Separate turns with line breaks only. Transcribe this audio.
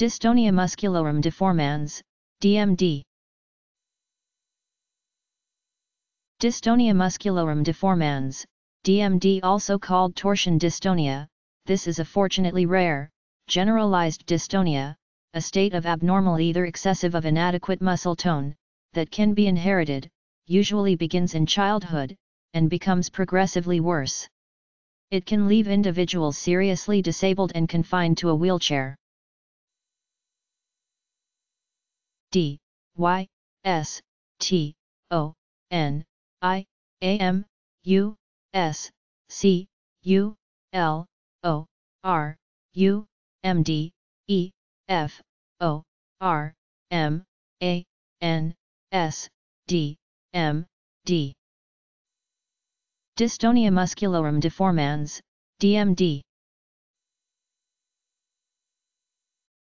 Dystonia musculorum deformans, DMD. Dystonia musculorum deformans, DMD, also called torsion dystonia. This is a fortunately rare, generalized dystonia, a state of abnormal, either excessive of inadequate muscle tone, that can be inherited, usually begins in childhood, and becomes progressively worse. It can leave individuals seriously disabled and confined to a wheelchair. D Y S T O N I A M U S C U L O R U M D E F O R M A N S D M D. Dystonia musculorum deformans, DMD.